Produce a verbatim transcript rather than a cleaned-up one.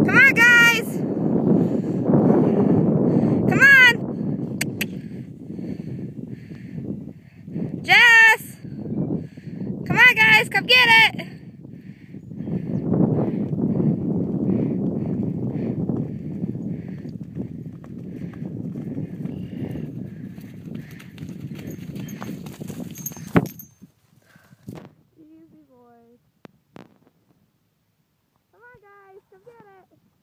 Come on, guys. Come on. Jess. Come on, guys. Come get it. Easy boy. Come on, guys. Come get it.